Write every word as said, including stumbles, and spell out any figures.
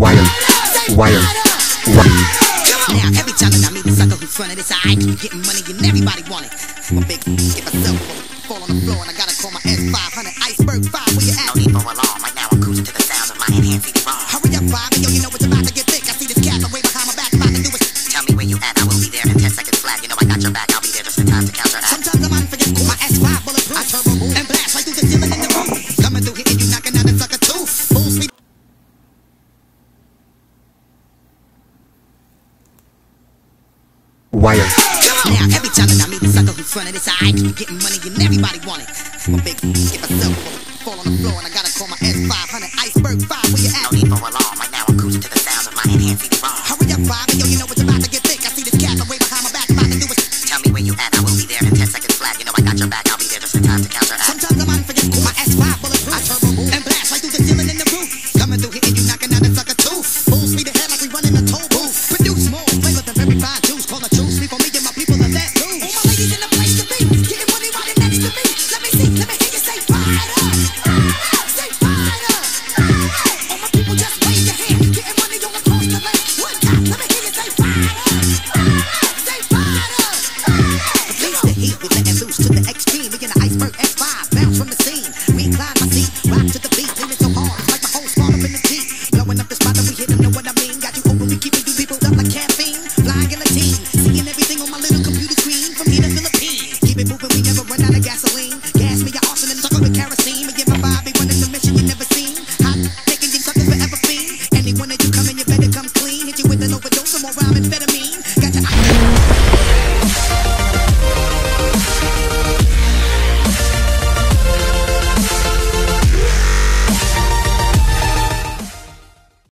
Wire, wire, wire. Now every time that I meet a sucker who's front of this eye, getting money and everybody want it. I'm a big get myself fall on the floor and I gotta call my S five hundred Iceberg five. Where you at? No need for alarm. Right now I'm cruising to the sounds of my enhanced C D ROM. Hurry up, five, yo, you know it's about to get thick. I see this cat away behind my back, about to do it. Tell me where you at, I will be there in ten seconds flat. You know I got your back, I'll be there just in time to counteract. Sometimes I might forget my S five bulletproof. I turbo and blast right through the ceiling in the room. Coming through here and you knocking out a sucker too. Full speed. Wire. Now every time that I meet a sucker who's front of this eye, getting money and everybody want it. I'm a big get myself fall on the floor and I gotta call my S five hundred Iceberg five. Where you at? No need for alarm. Right now I'm cruising to the sounds of my enhanced C D ROM. Hurry up, five, yo, you know it's about to get thick. I see this cat away behind my back, about to do it. Tell me where you at, I will be there in ten seconds flat. You know I got your back, I'll be there just in time to counteract. Sometimes I might forget my S five bulletproof. I turbo and blast right through the ceiling in the roof. Coming through here and you knocking out a sucker too. Full speed ahead like we running a toll booth. Produce more flavor than very fine juice. Call a juice, sleep on me and my people are that too. All my ladies in the place to be, getting money right next to me. Let me see, let me hear you say fire up, say fire up. All my people just wave your hand, getting money all across the land. One time, let me hear you say fire up, say fire up. Release the heat, we're letting loose to the extreme. We in the Iceberg S five, bounce from the scene. Recline my seat, rock to the beat, leaning so hard, it's like my whole spawn up in the Jeep. Blowing up the spot that we hit them, know what I mean. Got you open, we keeping you people up like caffeine. Flying in a team, seeing everything on my little computer screen. From here to Philippines, keep it moving, we never run out of gasoline. Gas me your arson and sucker with kerosene. Me and my vibe, we running the mission you never seen. Hot, taking you suckers forever fiend. Anyone that you come in, you better